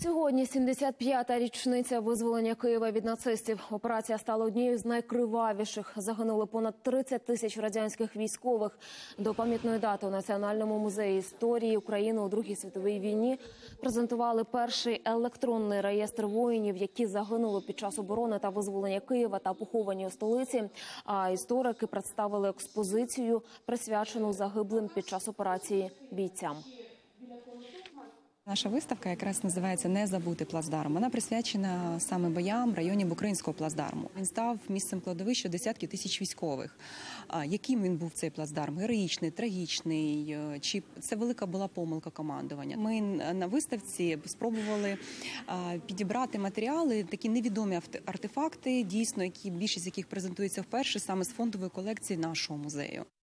Сьогодні 75-та річниця визволення Києва від нацистів. Операція стала однією з найкривавіших. Загинули понад 30 тисяч радянських військових. До пам'ятної дати у Національному музеї історії України у Другій світовій війні презентували перший електронний реєстр воїнів, які загинули під час оборони та визволення Києва та поховані у столиці. А історики представили експозицію, присвячену загиблим під час операції бійцям. Наша виставка якраз називається «Не забути плацдарм». Вона присвячена саме боям в районі Букринського плацдарму. Він став місцем кладовища десятків тисяч військових. Яким він був цей плацдарм? Героїчний, трагічний? Чи це велика була помилка командування? Ми на виставці спробували підібрати матеріали, такі невідомі артефакти, дійсно, більшість з яких презентуються вперше саме з фондової колекції нашого музею.